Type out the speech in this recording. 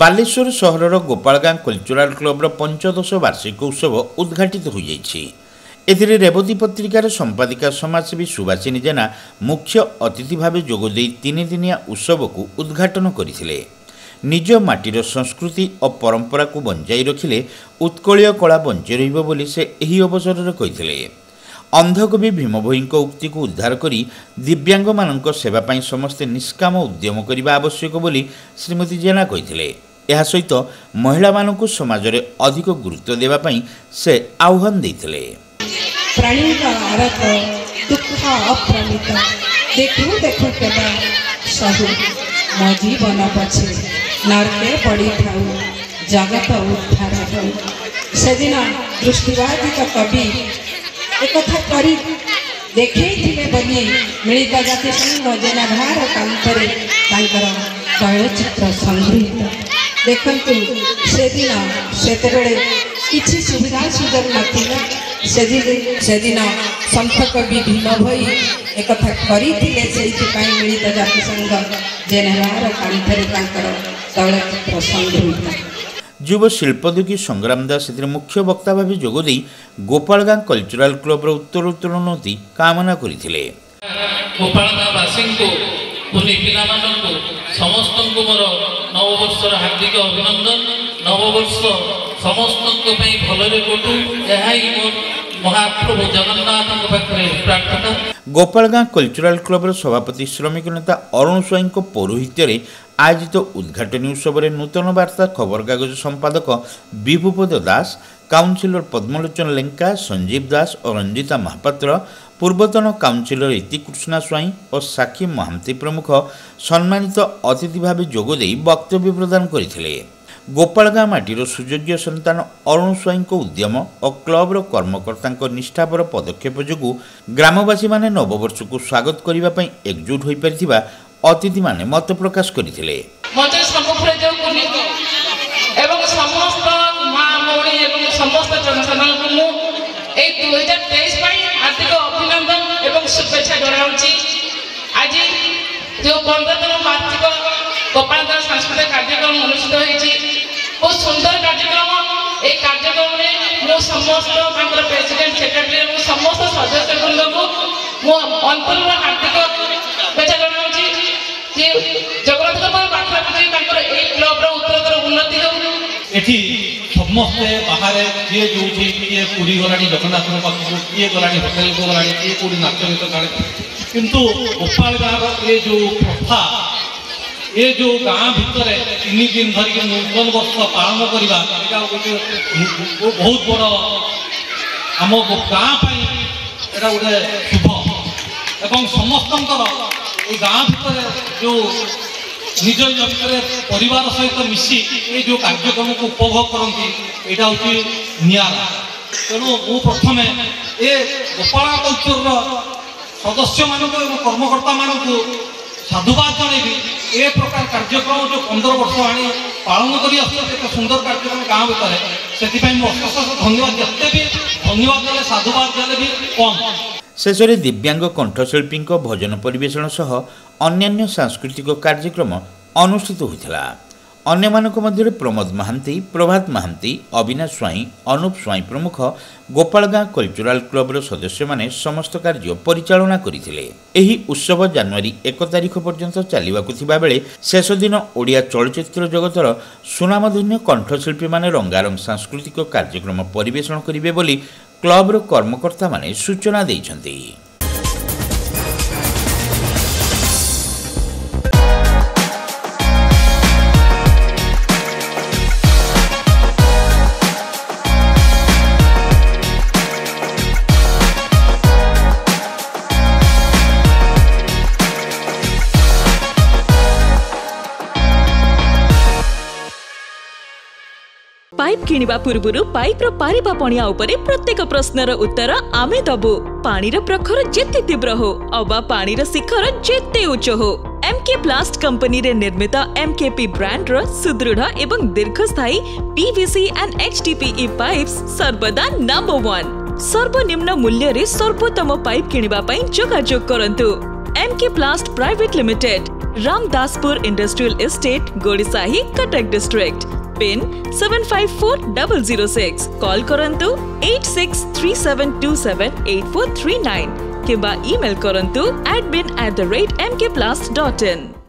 Baleshwar सहरर गोपालगां cultural क्लब्र 15 वार्षिक उत्सव उद्घाटित हो जाइछि। एथिरे रेवती पत्रिकार संपादिका समाजसेवी सुभाषिनी जेना मुख्य अतिथि भाव जोगदे 3 दिनिया उत्सव को उद्घाटन करथिले। निज माटीर संस्कृति और परंपरा को बंजाई रखिले उत्कलीय कला बंची रहिबो बोली से एही अवसर रे कहिथिले। अंधकवि भीम भोईଙ୍କ उक्ति को उद्धार करी दिव्यांग मानक सेवा पाई समस्ते निष्काम उद्यम करने आवश्यक बोली श्रीमती जेना कहिथिले। एहा सहित महिला मानक समाज रे अधिक गुरुत्व देवा पाई से आह्वान देथिले। प्राणी का आरत दुख का अप्रमित देखु देखु केदा साहू मो जीवन पछे नरके पड़ी थाऊ जगत उद्धार हो। सेदिन दृष्टिवादी कवि एक करी देखे बोली मिलित जाति संघ जेनाधार कांतरे तैलचित्र संगृहित देखु से दिन से किसी सुविधा सुजोग नथिला से दिन संत कवि भीम भोई एक मिलित जाति संघ जेनाधार कांतरे तैलचित्र संगृहित। युव शिल्पोद्योगी संग्राम दास मुख्य वक्ता भाव जोगदे गोपालगां कल्चराल क्लब्र उत्तरोन्नति कामना करथिले। गोपालगांवासी को पुनी पिला मानक समस्त मोर नववर्षर हार्दिक अभिनंदन। नववर्ष समस्त भलरे कटू यही महाप्रभु जगन्नाथ पाखे प्रार्थना। गोपालगां कल्चराल क्लब्र सभापति श्रमिक नेता अरुण स्वाई पौरोहित्य आयोजित उद्घाटनी उत्सव में नूतन वार्ता खबर कागज संपादक विभुपद दास, काउंसिलर पद्मलोचन लेंका, संजीव दास और रंजिता महापात्र, पूर्वतन काउंसिलर इतिकृष्णा स्वाई और साक्षी महांती प्रमुख सम्मानित अतिथि भाव जोगदे वक्तव्य प्रदान करथिले। गोपालगां माटीर सुयोग्य संतान अरुण स्वाई उद्यम और क्लब्र कर्मकर्ता निष्ठापर पदक्षेप जो ग्रामवासी माने नववर्ष को स्वागत करने एकजुट हो पारिथिबा अतिथि माने मत प्रकाश करथिले। समस्त जनसाधारण को 2023 हार्दिक अभिनंदन एवं शुभेच्छा जनाऊँगी। आज जो 15 वार्षिक गोपालगां सांस्कृतिक कार्यक्रम अनुष्ठित होती बहुत सुंदर कार्यक्रम। ये कार्यक्रम में समस्त प्रेसिडेंट सेक्रेटरी समस्त सदस्य वृंद को अंतरु हार्दिक शुभेच्छा जनाऊँगी। जगन्नाथ बाखला क्लब्र उत्तरोत्तर उन्नति हो। समस्ते बाहर किए जो किए पूरी गला जगन्नाथ पाखक किए गला होटेल को गला किए कौटी नाच गीत गाड़ी किंतु गोपालगां ये जो प्रथा ये जो गाँ भितर 3 दिन धरिक नूतन वर्ष पालन करवा गोटे बहुत बड़ आम गाँ गोटे शुभ एवं समस्त गाँ भितर जो निज परिवार सहित मिसी ये जो कार्यक्रम को उपभोग करती यहाँ हूँ निरा। तेणु मु प्रथम ये गोपालगां कल्चर सदस्य मान कर्मकर्ता मान साधुवाद जनइबी। ए प्रकार कार्यक्रम जो 15 वर्ष आनी पालन कर सुंदर कार्यक्रम गाँव भितर से अशेष धन्यवाद जिते भी धन्यवाद देते साधुवाद देते भी कम। शेष में दिव्यांग कंठशिल्पी भजन परिवेषण सह अन्यान्य सांस्कृतिक कार्यक्रम अनुष्ठित होता। अन्य मानक मध्य प्रमोद महांती, प्रभात महांती, अविनाश स्वाई, अनुप स्वाई प्रमुख गोपालगां कल्चराल क्लब्र सदस्य माने समस्त कार्य परिचालना करथिले। एही उत्सव जनवरी 1 तारिख पर्यंत चलिबाकु थिबा बेले शेष दिन ओडिया चलचित्र जगतर सुनामधन्य कंठशिल्पी माने रंगारंग सांस्कृतिक कार्यक्रम परिवेषण करिवे बोली क्लब्र कर्मकर्ता माने सूचना दैछन्ति। पाइप किनिबा पूर्वरु पाइप रो पारिबा पणिया उपरे प्रत्येक प्रश्नर उत्तर आमे दबु। पानीर प्रखर जेते तीव्र हो अबा पानीर शिखर जेते उच्च हो एमके प्लास्ट कंपनी रे निर्मित एमकेपी ब्रांड रो सुदृढ़ एवं दीर्घस्थायी पीवीसी एंड एचडीपीई पाइप्स सर्वदा नंबर 1। सर्वनिम्न मूल्य रे सर्वोत्तम पाइप किनिबा पई जोगाजोग करंतु। MK plast private limited, Ramdaspur industrial estate Godisahi Cuttack district pin 754006 call करंतु 8637278439 किबा ईमेल करंतु admin@mkplast.in।